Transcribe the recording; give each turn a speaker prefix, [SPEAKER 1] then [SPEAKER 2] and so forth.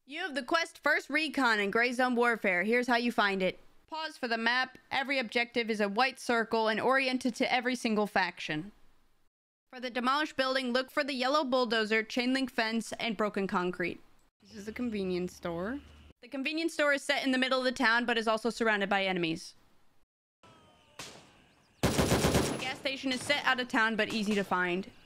[SPEAKER 1] You have the quest First Recon in Gray Zone Warfare. Here's how you find it. Pause for the map. Every objective is a white circle and oriented to every single faction. For the Demolished Building, look for the yellow bulldozer, chain link fence, and broken concrete. This is the convenience store. The convenience store is set in the middle of the town, but is also surrounded by enemies. The gas station is set out of town, but easy to find.